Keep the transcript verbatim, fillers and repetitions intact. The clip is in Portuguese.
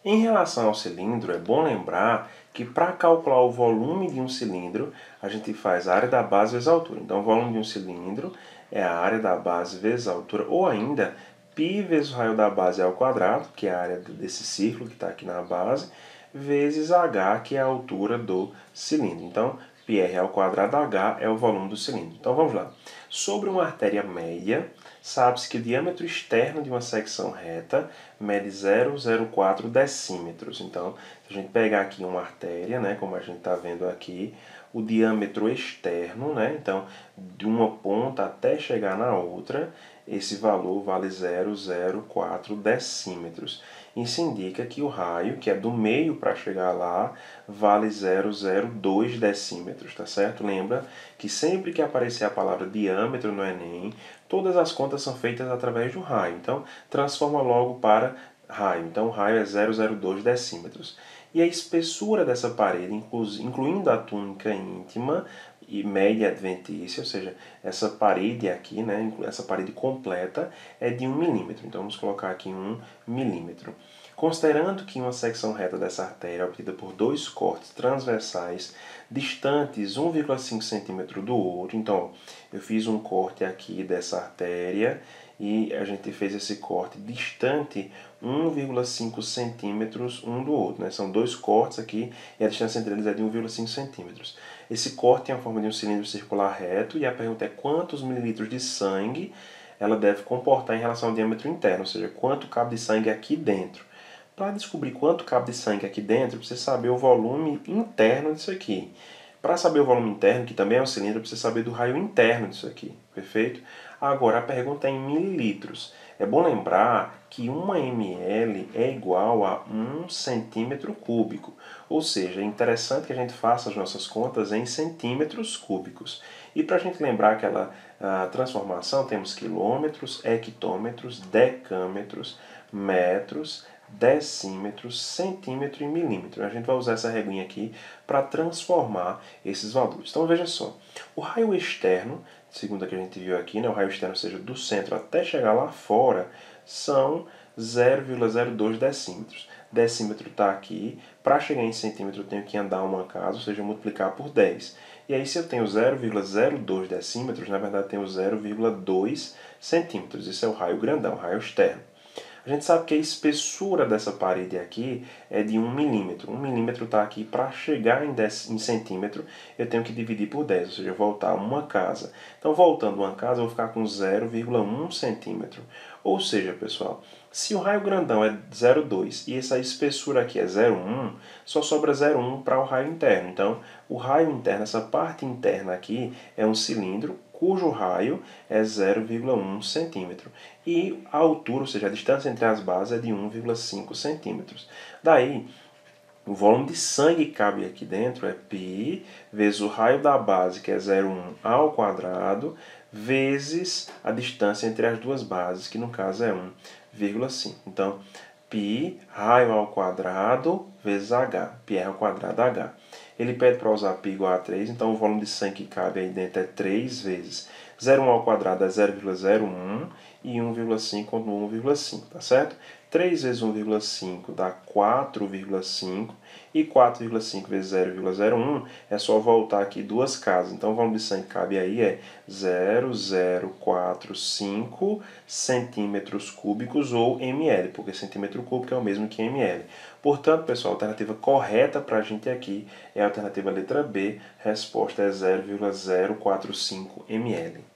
Em relação ao cilindro, é bom lembrar que para calcular o volume de um cilindro, a gente faz a área da base vezes a altura. Então, o volume de um cilindro é a área da base vezes a altura, ou ainda π vezes o raio da base ao quadrado, que é a área desse círculo que está aqui na base, vezes h, que é a altura do cilindro. Então, πr ao quadrado h é o volume do cilindro. Então, vamos lá. Sobre uma artéria média, sabe-se que o diâmetro externo de uma secção reta mede zero vírgula zero quatro decímetros. Então, se a gente pegar aqui uma artéria, né, como a gente está vendo aqui, o diâmetro externo, né, então, de uma ponta até chegar na outra, esse valor vale zero vírgula zero quatro decímetros. Isso indica que o raio, que é do meio para chegar lá, vale zero vírgula zero dois decímetros, tá certo? Lembra que sempre que aparecer a palavra diâmetro no Enem, todas as contas são feitas através do raio. Então, transforma logo para raio. Então, o raio é zero vírgula zero dois decímetros. E a espessura dessa parede, incluindo a túnica íntima e média adventícia, ou seja, essa parede aqui, né, essa parede completa, é de um milímetro. Então, vamos colocar aqui um milímetro. Considerando que uma secção reta dessa artéria é obtida por dois cortes transversais distantes um vírgula cinco centímetro do outro, então, eu fiz um corte aqui dessa artéria e a gente fez esse corte distante um vírgula cinco centímetros um do outro, né? São dois cortes aqui e a distância entre eles é de um vírgula cinco centímetros. Esse corte tem a forma de um cilindro circular reto e a pergunta é quantos mililitros de sangue ela deve comportar em relação ao diâmetro interno, ou seja, quanto cabe de sangue aqui dentro. Para descobrir quanto cabe de sangue aqui dentro, precisa saber o volume interno disso aqui. Para saber o volume interno, que também é um cilindro, precisa saber do raio interno disso aqui, perfeito? Agora, a pergunta é em mililitros. É bom lembrar que uma ml é igual a um centímetro cúbico. Ou seja, é interessante que a gente faça as nossas contas em centímetros cúbicos. E para a gente lembrar aquela a transformação, temos quilômetros, hectômetros, decâmetros, metros, decímetros, centímetro e milímetro. A gente vai usar essa reguinha aqui para transformar esses valores. Então veja só, o raio externo, segundo a que a gente viu aqui, né, o raio externo, ou seja, do centro até chegar lá fora, são zero vírgula zero dois decímetros. Decímetro está aqui, para chegar em centímetro eu tenho que andar uma casa, ou seja, multiplicar por dez. E aí se eu tenho zero vírgula zero dois decímetros, na verdade eu tenho zero vírgula dois centímetros. Isso é o raio grandão, o raio externo. A gente sabe que a espessura dessa parede aqui é de um milímetro. um milímetro está aqui, para chegar em, dez, em centímetro, eu tenho que dividir por dez, ou seja, voltar uma casa. Então, voltando uma casa, eu vou ficar com zero vírgula um centímetro. Ou seja, pessoal, se o raio grandão é zero vírgula dois e essa espessura aqui é zero vírgula um, só sobra zero vírgula um para o raio interno. Então, o raio interno, essa parte interna aqui, é um cilindro cujo raio é zero vírgula um centímetro. E a altura, ou seja, a distância entre as bases é de um vírgula cinco centímetros. Daí, o volume de sangue que cabe aqui dentro é π vezes o raio da base, que é zero vírgula um ao quadrado, vezes a distância entre as duas bases, que no caso é um vírgula cinco. Então, π raio ao quadrado vezes h, πr ao quadrado h. Ele pede para usar π igual a três, então o volume de sangue que cabe aí dentro é três vezes zero vírgula um ao quadrado é zero vírgula zero um e um vírgula cinco no um vírgula cinco, tá certo? três vezes um vírgula cinco dá quatro vírgula cinco e quatro vírgula cinco vezes zero vírgula zero um é só voltar aqui duas casas. Então o volume de sangue que cabe aí é zero vírgula zero quatro cinco centímetros cúbicos ou ml, porque centímetro cúbico é o mesmo que ml. Portanto, pessoal, a alternativa correta para a gente aqui é a alternativa letra B, resposta é zero vírgula zero quatro cinco ml.